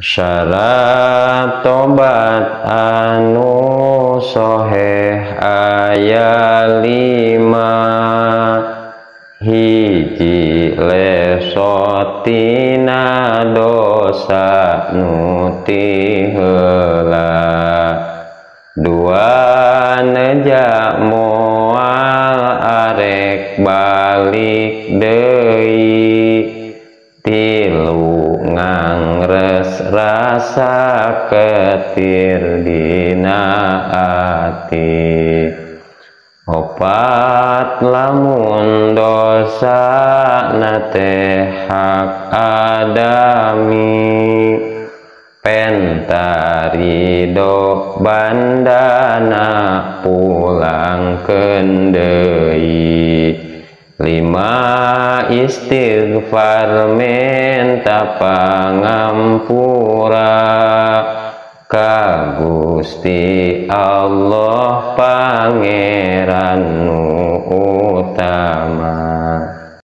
Syarat tobat anu soheh aya 5. Hiji lesotina dosa nu ti heula. 2 neja moal arek balik deui. 3 ngangres rasa ketir dina ati. 4 lamun dosa nate hak adami pentarido bandana pulangkeun deui. 5 istighfar menta pangampura ka Gusti Allah Pangeran